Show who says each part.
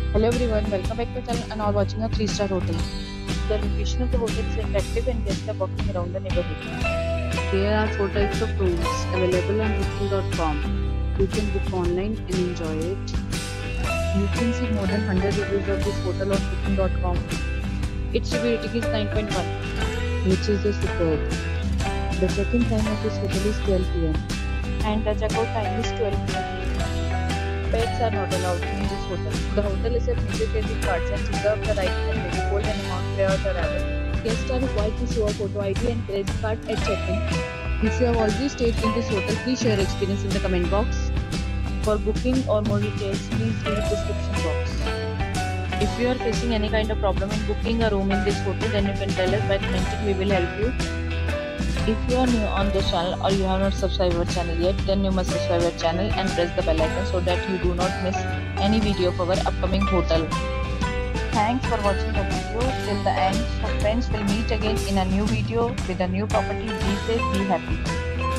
Speaker 1: Hello everyone, welcome back to the channel and are watching a 3-star hotel. The location of the hotel is attractive and guests are walking around the neighborhood. There are 4 types of rooms available on booking.com. You can book online and enjoy it. You can see more than 100 reviews of this hotel on booking.com. Its review rating is 9.1, which is a superb. The check-in time of this hotel is 12 p.m. and the checkout time is 12 p.m. Pets are not allowed in this hotel. The hotel accepts major credit cards and reserves the right to temporarily hold an amount prior to arrival. Guests are required to show a photo ID and credit card at check-in. If you have already stayed in this hotel, please share your experience in the comment box. For booking or more details, please read the description box. If you are facing any kind of problem in booking a room in this hotel, then you can tell us by commenting. We will help you. If you are new on this channel or you have not subscribed our channel yet, then you must subscribe our channel and press the bell icon so that you do not miss any video of our upcoming hotel. Thanks for watching the video till the end. So friends, will meet again in a new video with a new property. Be safe, be happy.